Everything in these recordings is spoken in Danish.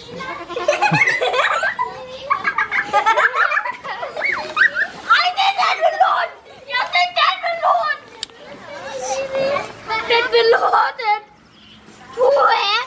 Ej, det er den melon! Jeg fik den melon! Den melonen! Puha!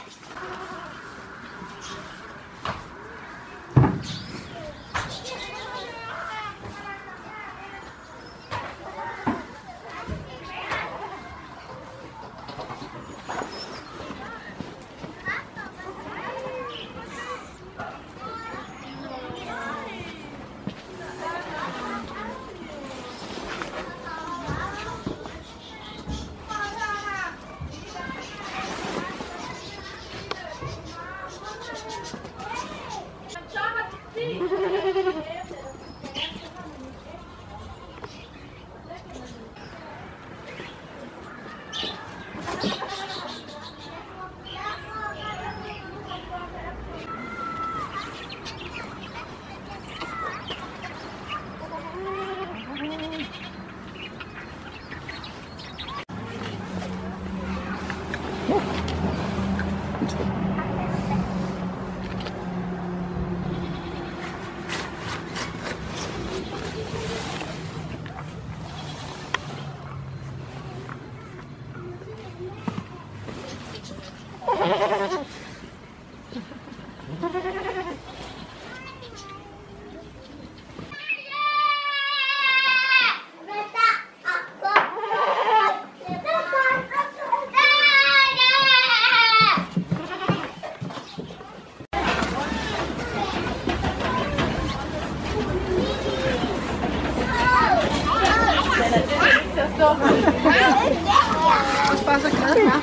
Bare så glad her.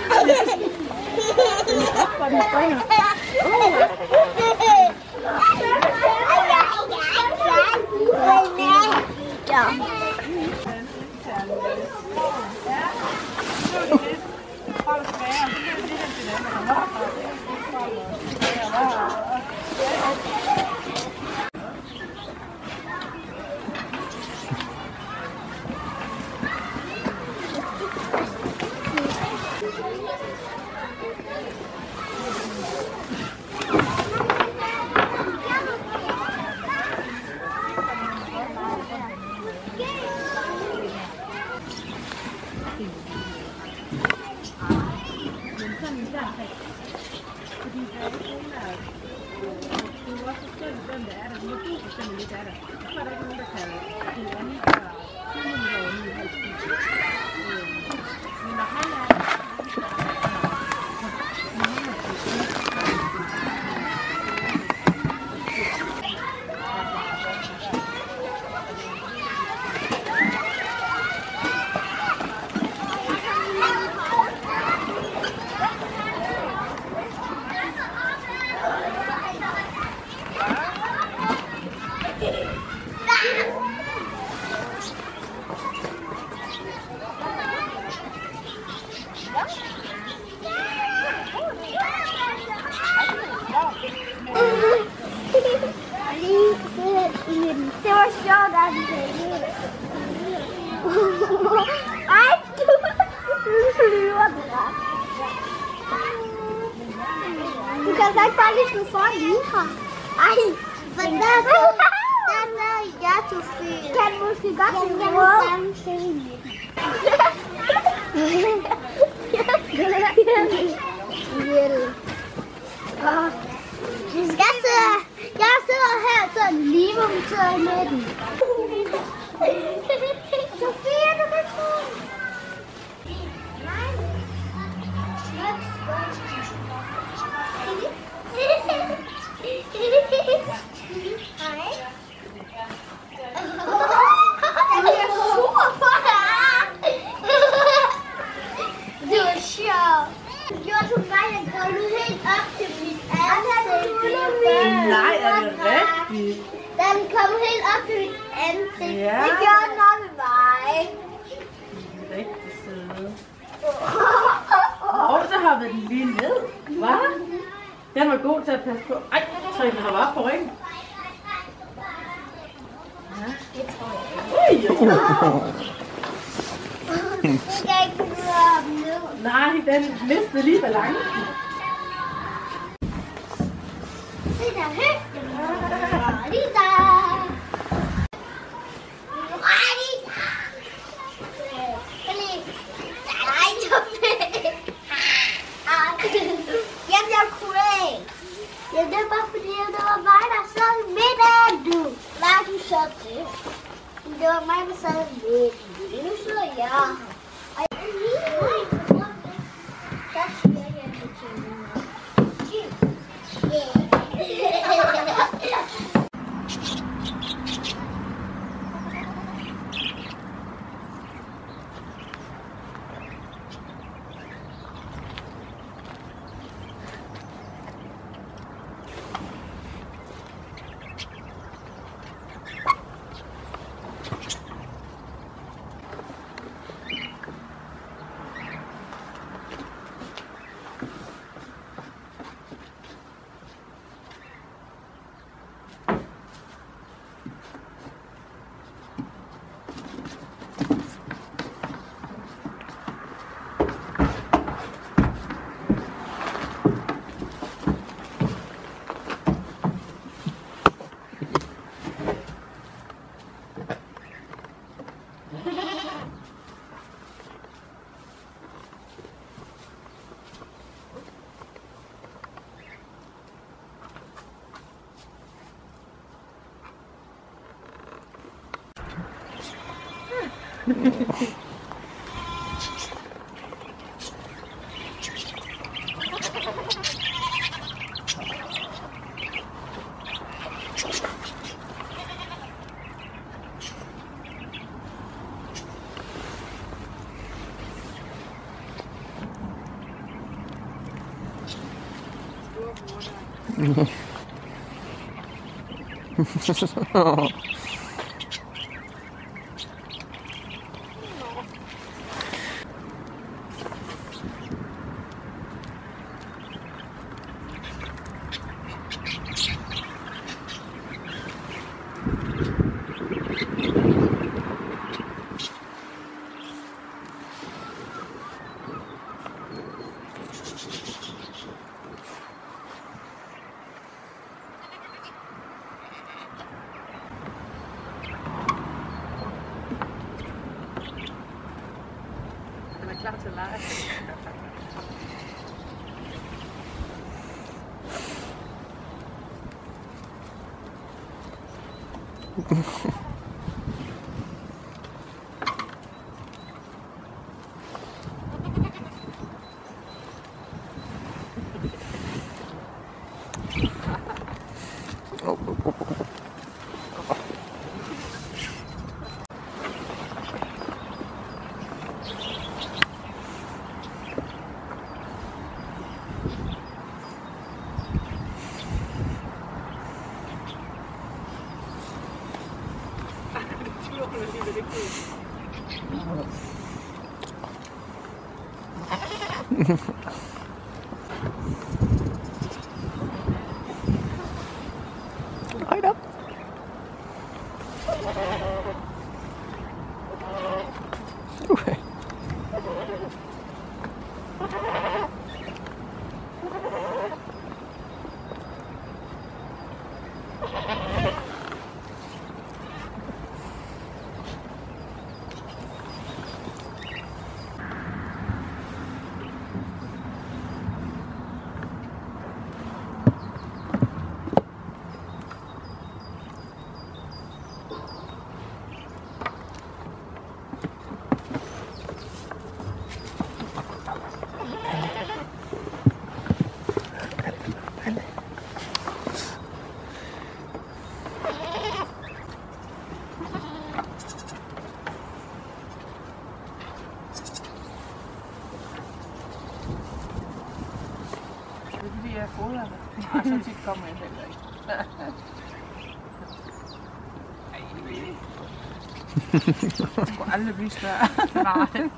Hvor den springer. Det var sjovt, at vi flyver. Ej, du flyver det. Du kan så ikke bare lige slå for lige her. Ej, for der er jeg til flyet. Kan du måske godt lide rød? Jeg sidder her sådan lige, hvor vi sidder i midten. Sofia, du kan få. Det var sjovt. Jeg tog mig en krølle helt op til mit ansigt. Nej, er det rigtigt? Den kom helt op til mit ansigt. Ja. Det gjorde den op med mig. Rigtig søde. Og så har vi den lige ned. Hvad? Den var god til at passe på. Ej, så den har bare på ryggen. Ja. Det tror jeg ikke. Nu skal jeg ikke køre op ned. Nej, den mistede lige balancen. Det er bare fordi, det var mig, der sad i midten, du. Hvad er du så til? Det var mig, der sad i midten. Nu sidder jeg her. Så siger jeg det til mig. Klar til at lege. Hold op. Okay. Jeg fodrer det. Og så tit kommer jeg heller ikke. Det skulle aldrig blive større. Nej.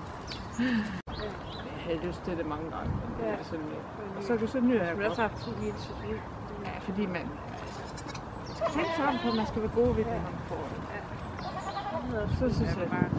Jeg har lyst til det mange gange. Ja. Og så er det så nyder jeg godt. Ja, fordi man skal tænke sammen på, at man skal være god ved det, man får det. Så synes jeg bare.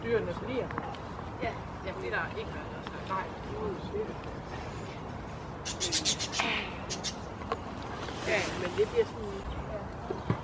dyrene bliver. Ja, fordi der er ikke været der. Nej, Ja, men det bliver sådan...